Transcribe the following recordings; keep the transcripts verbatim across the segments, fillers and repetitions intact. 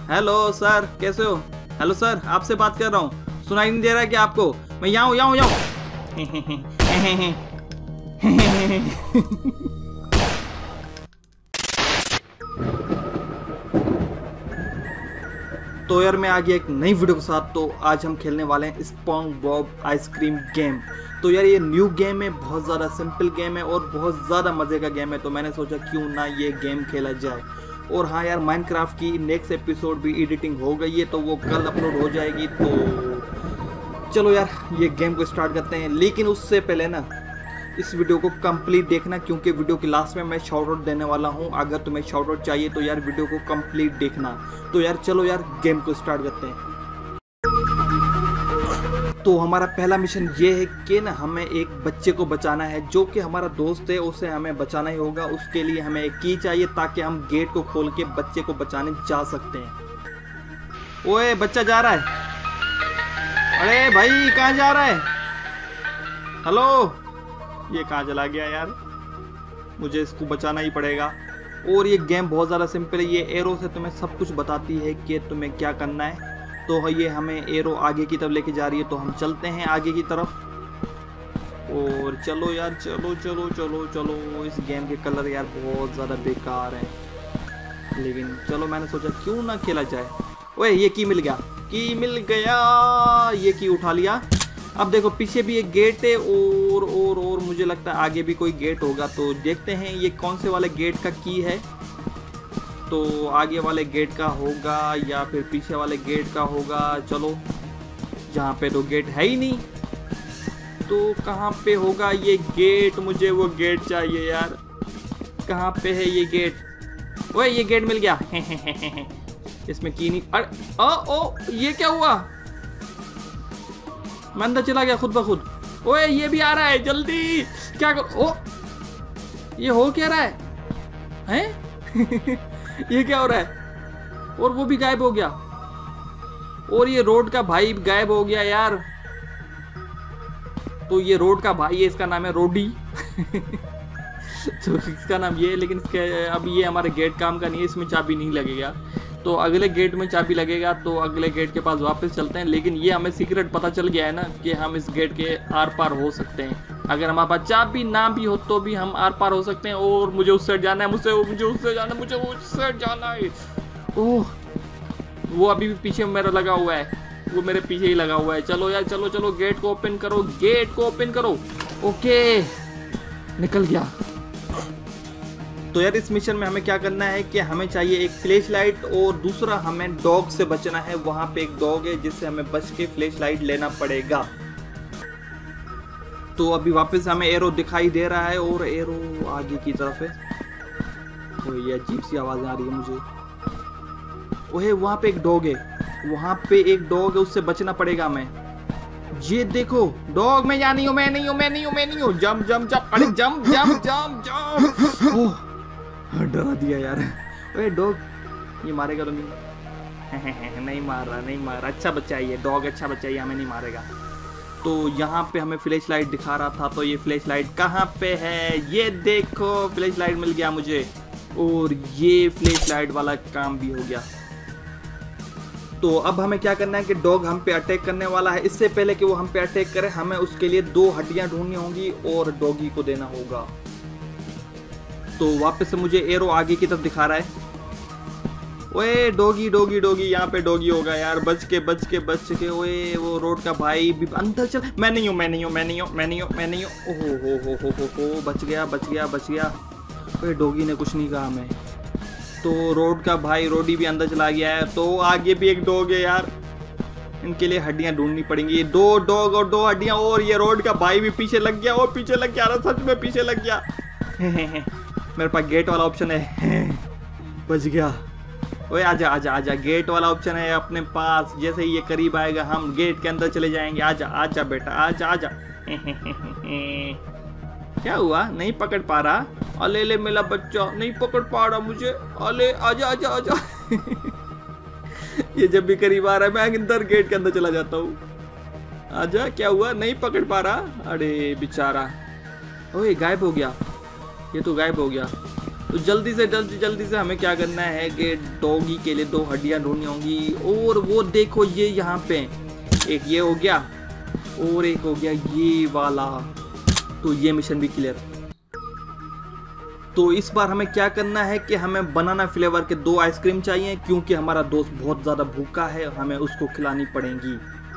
Hello sir, कैसे हो? Hello sir, आपसे बात कर रहा हूँ। सुनाई नहीं दे रहा है क्या आपको? मैं यहाँ हूँ, यहाँ हूँ, यहाँ हूँ। तो यार मैं आ गया एक नई वीडियो के साथ। तो आज हम खेलने वाले हैं स्पॉन्ग बॉब आइसक्रीम गेम। तो यार ये न्यू गेम है, बहुत ज़्यादा सिंपल गेम है और बहुत ज़्यादा मज़े का गेम है। तो मैंने सोचा क्यों ना ये गेम खेला जाए। और हाँ यार, माइनक्राफ्ट की नेक्स्ट एपिसोड भी एडिटिंग हो गई है, तो वो कल अपलोड हो जाएगी। तो चलो यार ये गेम को स्टार्ट करते हैं। लेकिन उससे पहले ना इस वीडियो को कंप्लीट देखना, क्योंकि वीडियो के लास्ट में मैं शाउट आउट देने वाला हूँ। अगर तुम्हें शाउट आउट चाहिए तो यार वीडियो को कंप्लीट देखना। तो यार चलो यार गेम को स्टार्ट करते हैं। तो हमारा पहला मिशन ये है कि ना हमें एक बच्चे को बचाना है, जो कि हमारा दोस्त है, उसे हमें बचाना ही होगा। उसके लिए हमें एक की चाहिए ताकि हम गेट को खोल के बच्चे को बचाने जा सकते हैं। ओए बच्चा जा रहा है। अरे भाई कहाँ जा रहा है? हेलो, ये कहाँ चला गया यार? मुझे इसको बचाना ही पड़ेगा। और ये गेम बहुत ज़्यादा सिंपल है। ये एरो से तुम्हें सब कुछ बताती है कि तुम्हें क्या करना है। तो ये हमें एरो आगे की तरफ लेके जा रही है, तो हम चलते हैं आगे की तरफ। और चलो यार, चलो चलो चलो चलो। इस गेम के कलर यार बहुत ज़्यादा बेकार हैं, लेकिन चलो मैंने सोचा क्यों ना खेला जाए। ओए ये की मिल गया, की मिल गया। ये की उठा लिया। अब देखो पीछे भी एक गेट है और और और मुझे लगता है आगे भी कोई गेट होगा। तो देखते हैं ये कौन से वाले गेट का की है। तो आगे वाले गेट का होगा या फिर पीछे वाले गेट का होगा। चलो, जहाँ पे तो गेट है ही नहीं, तो कहाँ पे होगा ये गेट? मुझे वो गेट चाहिए यार। कहाँ पे है ये गेट? ओए ये गेट मिल गया। इसमें की नहीं। अरे ओ ओ ये क्या हुआ? मैं अंदर चला गया खुद ब खुद। ओए ये भी आ रहा है, जल्दी क्या करो? ओ ये हो क्या रहा है? हैं? ये क्या हो रहा है? और वो भी गायब हो गया। और ये रोड का भाई गायब हो गया यार। तो ये रोड का भाई है, इसका नाम है रोडी। तो इसका नाम ये है, लेकिन इसके अब ये हमारे गेट काम का नहीं है, इसमें चाबी नहीं लगेगा। तो अगले गेट में चाबी लगेगा, तो अगले गेट के पास वापस चलते हैं। लेकिन ये हमें सीक्रेट पता चल गया है ना कि हम इस गेट के आर पार हो सकते हैं। अगर हमारे पास चाबी ना भी हो तो भी हम आर पार हो सकते हैं। और मुझे उस साइड जाना है, मुझे मुझे उससे जाना है, मुझे उस साइड जाना है। ओह वो अभी भी पीछे मेरा लगा हुआ है, वो मेरे पीछे ही लगा हुआ है। चलो यार चलो चलो, गेट को ओपन करो, गेट को ओपन करो। ओके निकल गया। तो यार इस मिशन में हमें क्या करना है कि हमें चाहिए एक फ्लैश लाइट और दूसरा हमें डॉग से बचना है। वहां पे एक डॉग है जिससे हमें बच के फ्लैश लाइट लेना पड़ेगा। तो अभी वापस हमें एरो दिखाई दे रहा है और एरो आगे की तरफ है। तो ये अजीब सी आवाज़ें आ रही है मुझे। ओहे वहां पे एक डॉग है, वहां पे एक डॉग है, उससे बचना पड़ेगा हमें। ये देखो डॉग, मैं यहाँ नहीं हूँ, मैं नहीं हूँ, मैं नहीं हूँ, मैं नहीं हूँ। जंप जंप जंप, अरे जंप जंप जंप जंप। डरा दिया यार। ओए डॉग, ये मारेगा तो नहीं? नहीं मार रहा, नहीं मार रहा। अच्छा बच्चा है ये डॉग, अच्छा बच्चा है, हमें नहीं मारेगा। तो यहाँ पे हमें फ्लैश लाइट दिखा रहा था, तो ये फ्लैश लाइट कहाँ पे है? ये देखो फ्लैश लाइट मिल गया मुझे। और ये फ्लैश लाइट वाला काम भी हो गया। तो अब हमें क्या करना है कि डॉग हम पे अटैक करने वाला है। इससे पहले कि वो हम पे अटैक करे, हमें उसके लिए दो हड्डियां ढूंढनी होंगी और डॉगी को देना होगा। तो वापस से मुझे एरो आगे की तरफ दिखा रहा है। ओए डॉगी डॉगी डॉगी, यहाँ पे डॉगी होगा यार। बच के बच के बच के। ओए वो रोड का भाई भी अंदर चल। मैं नहीं हूँ, मैं नहीं हूँ, मैं नहीं हूँ, मैं नहीं हूँ, मैं नहीं हूँ। ओहो हो हो हो हो हो, बच गया बच गया बच गया। ओए डॉगी ने कुछ नहीं कहा हमें। तो रोड का भाई रोडी भी अंदर चला गया है। तो आगे भी एक डॉग है यार, इनके लिए हड्डियां ढूंढनी पड़ेंगी। दो डॉग और दो हड्डियां। और ये रोड का भाई भी पीछे लग गया, और पीछे लग गया, सच में पीछे लग गया। मेरे पास गेट वाला ऑप्शन है। बच गया। ओए आजा आजा आजा, गेट वाला ऑप्शन है अपने पास। जैसे ही ये करीब आएगा हम गेट के अंदर चले जाएंगे। आजा आजा बेटा, आजा आजा। क्या हुआ? नहीं पकड़ पा रहा? अले ले मेरा बच्चा नहीं पकड़ पा रहा मुझे। अले आजा आजा आजा। ये जब भी करीब आ रहा है मैं अंदर गेट के अंदर चला जाता हूँ। आजा, क्या हुआ? नहीं पकड़ पा रहा? अरे बेचारा। ओए गायब हो गया, ये तो गायब हो गया। तो जल्दी से जल्दी जल्दी से हमें क्या करना है कि डॉगी के लिए दो हड्डियां ढूंढनी होंगी। और वो देखो ये यहाँ पे एक ये हो गया और एक हो गया ये वाला। तो ये मिशन भी क्लियर। तो इस बार हमें क्या करना है कि हमें बनाना फ्लेवर के दो आइसक्रीम चाहिए, क्योंकि हमारा दोस्त बहुत ज़्यादा भूखा है, हमें उसको खिलानी पड़ेंगी।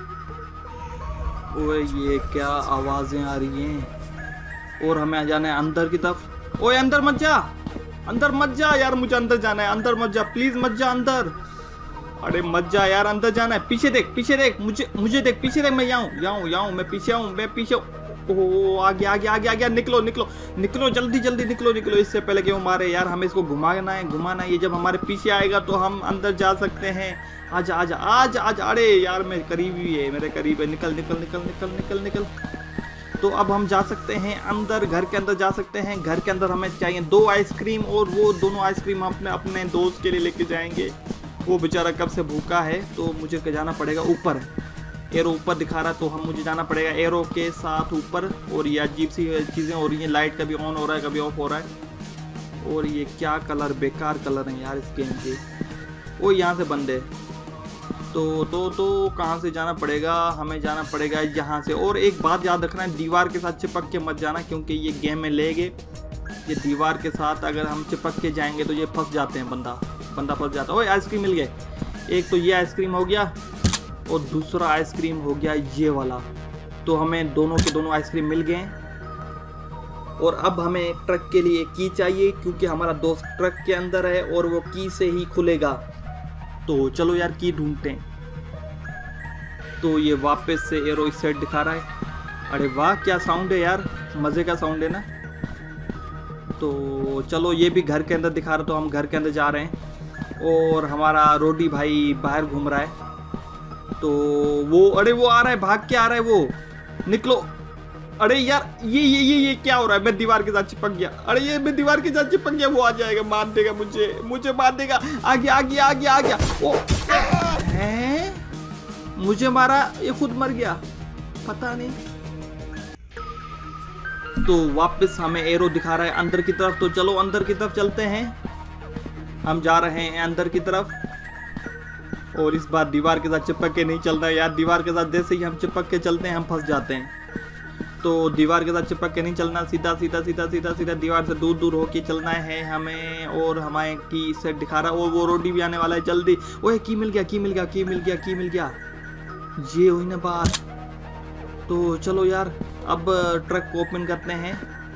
ओए ये क्या आवाज़ें आ रही हैं। और हमें जाना है अंदर की तरफ। ओए अंदर मत जा, अंदर मत जा यार, मुझे अंदर जाना है। अंदर मत जा प्लीज़, मत जा अंदर। अरे मत जा यार, अंदर जाना है। पीछे देख, पीछे देख, मुझे मुझे देख, पीछे देख। मैं यहाँ हूँ, यहाँ हूँ, यहाँ हूँ, मैं पीछे हूँ, मैं पीछे। ओह आगे आगे आगे आगे, निकलो निकलो निकलो, जल्दी जल्दी निकलो निकलो, इससे पहले कि वो मारे यार। हमें इसको घुमाना है घुमाना है। ये जब हमारे पीछे आएगा तो हम अंदर जा सकते हैं। आजा आजा आजा आजा। अरे यार मैं करीब ही है, मेरे करीब है। निकल निकल निकल निकल निकल निकल। तो अब हम जा सकते हैं अंदर, घर के अंदर जा सकते हैं। घर के अंदर हमें चाहिए दो आइसक्रीम, और वो दोनों आइसक्रीम हम अपने अपने दोस्त के लिए लेके जाएंगे। वो बेचारा कब से भूखा है। तो मुझे जाना पड़ेगा ऊपर। एरो ऊपर दिखा रहा है, तो हम मुझे जाना पड़ेगा एरो के साथ ऊपर। और ये अजीब सी चीज़ें हो रही हैं, लाइट कभी ऑन हो रहा है कभी ऑफ हो रहा है। और ये क्या कलर, बेकार कलर है यार इस गेम के। वो यहाँ से बंद है। तो तो तो कहाँ से जाना पड़ेगा? हमें जाना पड़ेगा यहाँ से। और एक बात याद रखना है, दीवार के साथ चिपक के मत जाना, क्योंकि ये गेम में लेगे। ये दीवार के साथ अगर हम चिपक के जाएंगे तो ये फंस जाते हैं, बंदा बंदा फंस जाता है। ओए आइसक्रीम मिल गए। एक तो ये आइसक्रीम हो गया और दूसरा आइसक्रीम हो गया ये वाला। तो हमें दोनों के दोनों आइसक्रीम मिल गए। और अब हमें ट्रक के लिए की चाहिए, क्योंकि हमारा दोस्त ट्रक के अंदर है और वो की से ही खुलेगा। तो चलो यार की ढूंढते हैं। तो ये वापस से एरो इस साइड दिखा रहा है। अरे वाह क्या साउंड है यार, मज़े का साउंड है ना। तो चलो ये भी घर के अंदर दिखा रहा, तो हम घर के अंदर जा रहे हैं। और हमारा रोडी भाई बाहर घूम रहा है। तो वो अरे वो आ रहा है, भाग के आ रहा है वो। निकलो। अरे यार ये ये ये ये क्या हो रहा है? मैं दीवार के साथ चिपक गया। अरे ये मैं दीवार के साथ चिपक गया। वो आ जाएगा, मार देगा मुझे, मुझे मार देगा। आ गया आ गया आ गया आ गया। ओ हैं, मुझे मारा, ये खुद मर गया, पता नहीं। तो वापस हमें एरो दिखा रहा है अंदर की तरफ। तो चलो अंदर की तरफ चलते हैं। हम जा रहे हैं अंदर की तरफ। और इस बार दीवार के साथ चिपक के नहीं चलना है यार। दीवार के साथ जैसे ही हम चिपक के चलते हैं हम फंस जाते हैं। तो दीवार के साथ चिपक के नहीं चलना, सीधा सीधा सीधा सीधा सीधा दीवार से दूर दूर होके चलना है हमें। और हमें की सेट दिखा रहा है। और वो रोडी भी आने वाला है जल्दी। ओए की मिल गया की मिल गया की मिल गया की मिल गया। ये हुई ना बात। तो चलो यार अब ट्रक को ओपन करते हैं।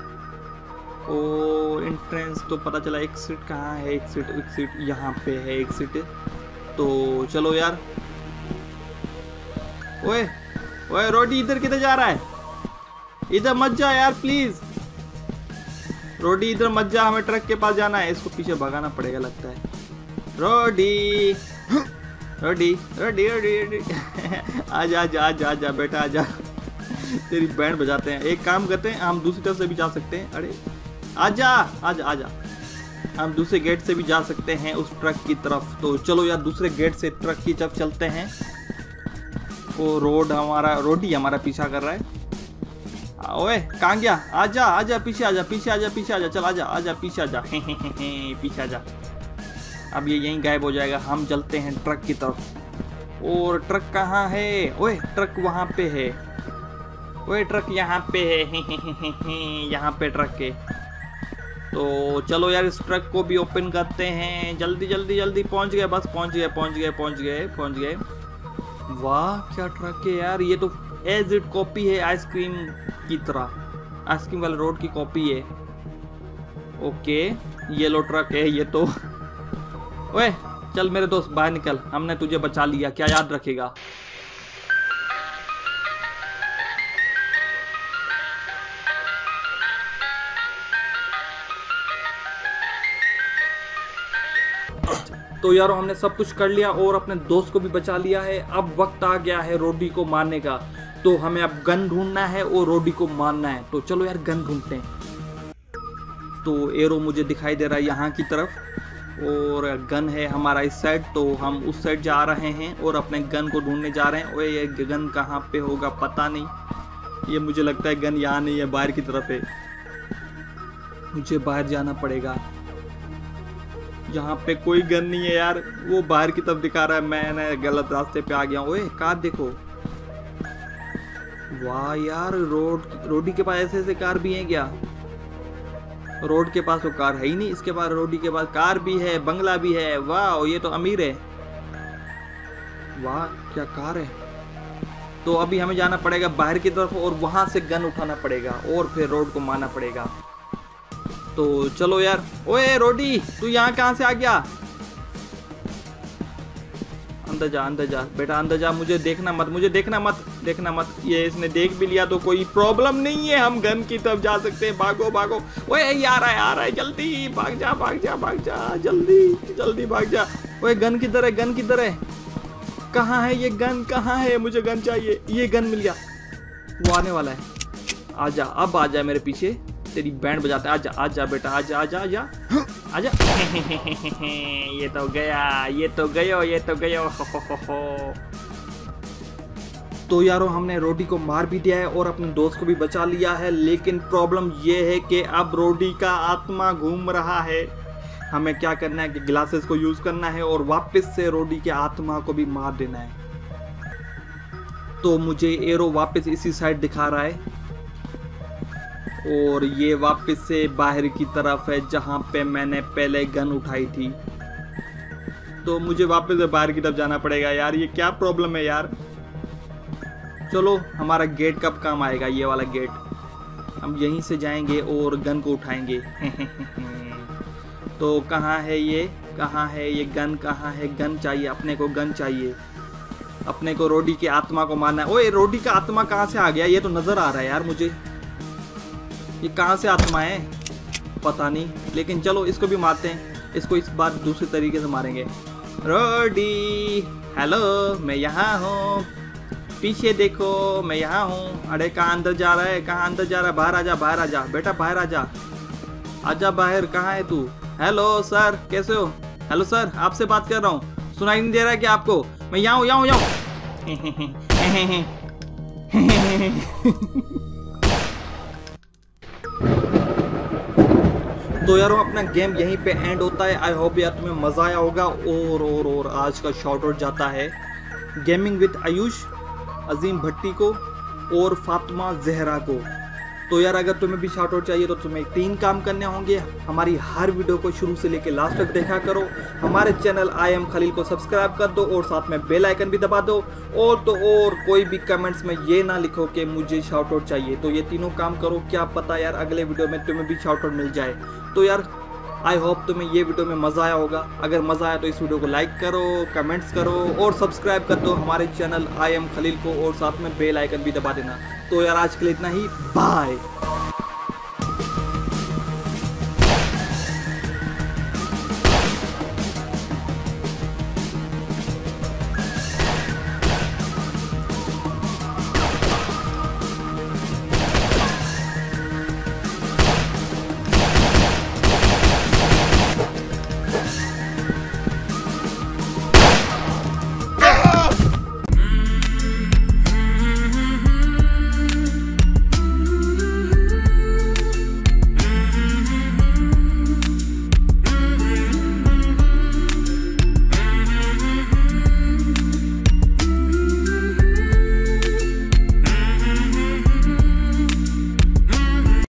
और एंट्रेंस तो पता चला। एग्जिट कहाँ है? एग्जिट एग्जिट यहाँ पे है एग्जिट। तो चलो यार। ओए ओए रोडी इधर किधर जा रहा है? इधर मत जा यार प्लीज। रोडी इधर मत जा, हमें ट्रक के पास जाना है। इसको पीछे भगाना पड़ेगा लगता है। रोडी रोडी रोडी रोडी रोडी आजा आजा आजा आजा बेटा आजा। तेरी बैंड बजाते हैं। एक काम करते हैं, हम दूसरी तरफ से भी जा सकते हैं। अरे आजा आजा आजा। हम दूसरे गेट से भी जा सकते हैं उस ट्रक की तरफ। तो चलो यार दूसरे गेट से ट्रक की तरफ चलते हैं। वो रोड हमारा रोडी हमारा पीछा कर रहा है। ओए कहाँ गया? आजा आजा पीछे आजा पीछे आजा पीछे आजा। चल आजा आजा पीछे आजा। पीछे आजा। अब ये यहीं गायब हो जाएगा। हम चलते हैं ट्रक की तरफ। और ट्रक कहाँ है? ओए ट्रक वहाँ पे है। ओए ट्रक यहाँ पे है। यहाँ पे ट्रक है। तो चलो यार इस ट्रक को भी ओपन करते हैं। जल्दी जल्दी जल्दी। पहुँच गए, बस पहुँच गए पहुँच गए पहुँच गए पहुँच गए। वाह क्या ट्रक है यार। ये तो एज इट कॉपी है आइसक्रीम की तरह। आइसक्रीम वाले रोड की कॉपी है। ओके येलो ट्रक है ये तो। ओए चल मेरे दोस्त बाहर निकल, हमने तुझे बचा लिया, क्या याद रखेगा? तो यारो हमने सब कुछ कर लिया और अपने दोस्त को भी बचा लिया है। अब वक्त आ गया है रोडी को मारने का। तो हमें अब गन ढूंढना है और रोडी को मारना है। तो चलो यार गन ढूंढते हैं। तो एरो मुझे दिखाई दे रहा है यहाँ की तरफ और गन है हमारा इस साइड। तो हम उस साइड जा रहे हैं और अपने गन को ढूंढने जा रहे हैं। और ये गन कहाँ पे होगा पता नहीं। ये मुझे लगता है गन यहाँ नहीं है, बाहर की तरफ है। मुझे बाहर जाना पड़ेगा। यहाँ पे कोई गन नहीं है यार, वो बाहर की तरफ दिखा रहा है, मैंने गलत रास्ते पे आ गया। ओए कार देखो, वाह यार, रोड रोडी के पास ऐसे ऐसे कार भी हैं क्या? रोड के पास तो कार है ही नहीं, इसके पास रोडी के पास कार भी है, बंगला भी है। वाह ये तो अमीर है। वाह क्या कार है। तो अभी हमें जाना पड़ेगा बाहर की तरफ और वहां से गन उठाना पड़ेगा और फिर रोड को मारना पड़ेगा। तो चलो यार। ओए रोडी, तू यहाँ कहाँ से आ गया? अंदर जा, अंदर जा बेटा, अंदर जा। मुझे देखना मत, मुझे देखना मत, देखना मत। ये इसने देख भी लिया तो कोई प्रॉब्लम नहीं है, हम गन की तरफ जा सकते हैं। भागो भागो। ओए आ रहा है, आ रहा है, जल्दी भाग जा, भाग जा, भाग जा, जल्दी जल्दी भाग जा। ओए गन किधर है, गन किधर है? कहाँ है ये गन, कहाँ है? मुझे गन चाहिए। ये गन मिल गया, वो आने वाला है। आजा, अब आजा मेरे पीछे, तेरी बैंड बजाता है। आजा आजा बेटा, आजा आजा आजा आजा। ये तो गया, ये तो गयो, ये तो गयो। हो हो हो हो। तो यारो हमने रोडी को मार भी दिया है और अपने दोस्त को भी बचा लिया है, लेकिन प्रॉब्लम ये है कि अब रोडी का आत्मा घूम रहा है। हमें क्या करना है कि ग्लासेस को यूज करना है और वापस से रोडी के आत्मा को भी मार देना है। तो मुझे एरो वापस इसी साइड दिखा रहा है और ये वापस से बाहर की तरफ है जहां पे मैंने पहले गन उठाई थी। तो मुझे वापस से बाहर की तरफ जाना पड़ेगा यार, ये क्या प्रॉब्लम है यार। चलो हमारा गेट कब काम आएगा, ये वाला गेट। हम यहीं से जाएंगे और गन को उठाएंगे। तो कहाँ है ये, कहाँ है ये गन, कहाँ है? गन चाहिए अपने को, गन चाहिए अपने को। रोडी के आत्मा को मारना है। ओए रोडी का आत्मा कहाँ से आ गया? ये तो नजर आ रहा है यार मुझे, ये कहाँ से आत्मा है पता नहीं, लेकिन चलो इसको भी मारते हैं। इसको इस बार दूसरे तरीके से मारेंगे। रोडी हेलो, मैं यहाँ हूँ, पीछे देखो, मैं यहाँ हूँ। अरे कहाँ अंदर जा रहा है, कहाँ अंदर जा रहा है? बाहर आजा, बाहर आजा बेटा, बाहर आजा, आजा बाहर। कहाँ है तू? हेलो सर, कैसे हो? हेलो सर, आपसे बात कर रहा हूँ, सुनाई नहीं दे रहा है क्या आपको? मैं यहाँ हूँ, यहाँ हूँ, यहाँ हूँ। तो यारो अपना गेम यहीं पे एंड होता है। आई होप यार तुम्हें मजा आया होगा। और और और आज का शॉर्ट आउट जाता है गेमिंग विद आयुष, अजीम भट्टी को और फातिमा जहरा को। तो यार अगर तुम्हें भी शॉर्ट आउट चाहिए तो तुम्हें तीन काम करने होंगे। हमारी हर वीडियो को शुरू से लेकर लास्ट तक देखा करो, हमारे चैनल आई एम खलील को सब्सक्राइब कर दो और साथ में बेल आइकन भी दबा दो। और तो और कोई भी कमेंट्स में ये ना लिखो कि मुझे शॉर्ट आउट चाहिए। तो ये तीनों काम करो, क्या पता यार अगले वीडियो में तुम्हें भी शॉर्ट आउट मिल जाए। तो यार आई होप तुम्हें ये वीडियो में मज़ा आया होगा। अगर मज़ा आया तो इस वीडियो को लाइक करो, कमेंट्स करो और सब्सक्राइब कर दो हमारे चैनल आई एम खलील को और साथ में बेल आइकन भी दबा देना। तो यार आज के लिए इतना ही, बाय।